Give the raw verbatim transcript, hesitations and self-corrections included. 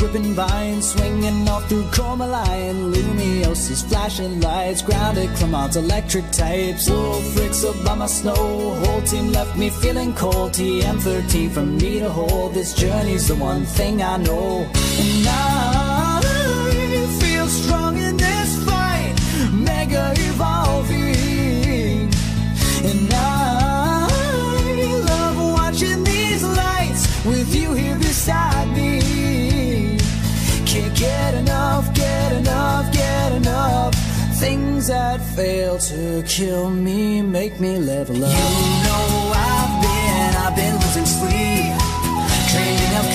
dripping vines, swinging off through Coraline, Lumiosa's flashing lights, grounded Clamont's electric types, Wolfricks up by my snow, whole team left me feeling cold, T M thirteen from me to hold, this journey's the one thing I know, and I feel strong in this fight, mega evolving, and I love watching these lights with you here beside me. Can't get enough, get enough, get enough. Things that fail to kill me make me level up. You know I've been, I've been losing sleep, training up